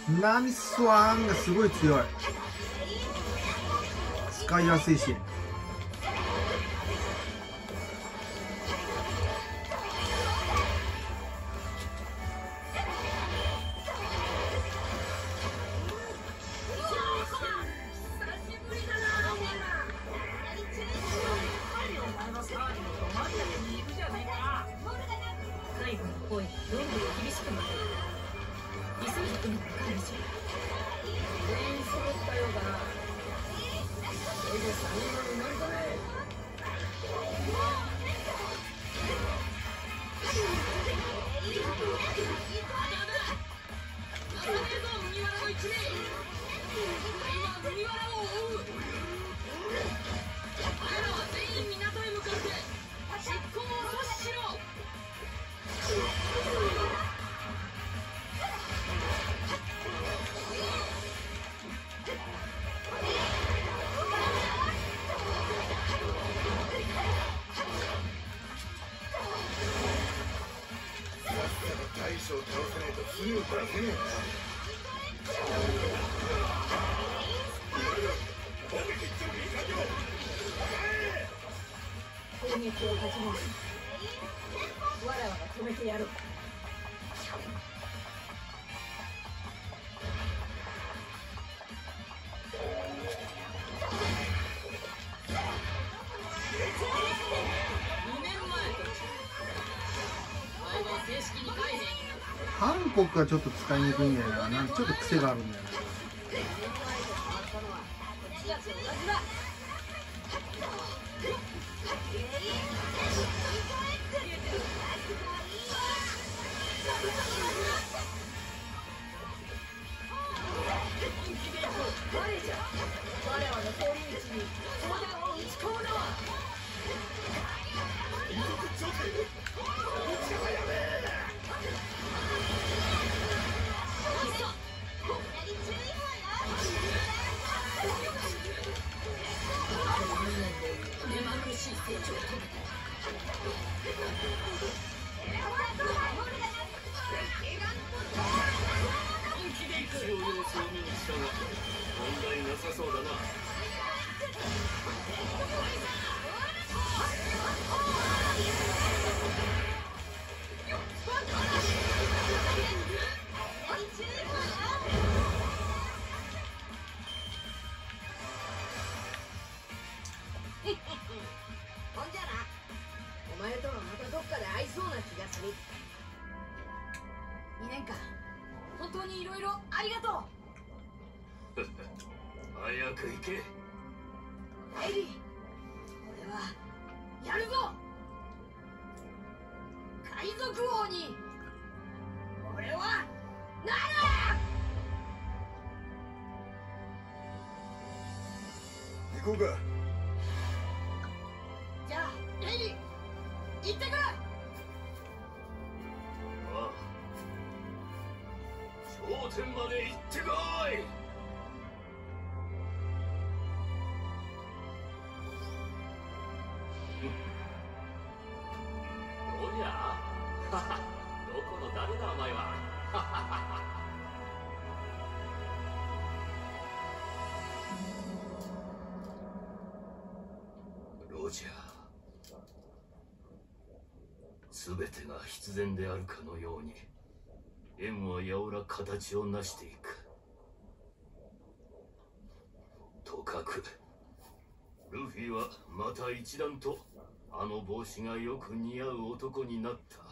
ナミスワンがすごい強い。使いやすいし。 攻撃を始める。わらわが止めてやろう。 韓国はちょっと使いにくいんだよな。なんかちょっと癖があるんだよな。 ほんじゃな、お前とはまたどっかで会いそうな気がする。2年間本当にいろいろありがとう。 早く行け。 エリー、俺はやるぞ。海賊王に俺はなる。 行こうか。 じゃあエリー、行ってくる。 ああ、頂点まで行ってこい。どうじゃどこの誰だお前は。ロジャー、全てが必然であるかのように円はやおら形を成していく。とかくルフィはまた一段とあの帽子がよく似合う男になった。